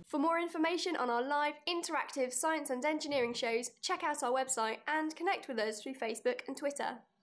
For more information on our live, interactive science and engineering shows, check out our website and connect with us through Facebook and Twitter.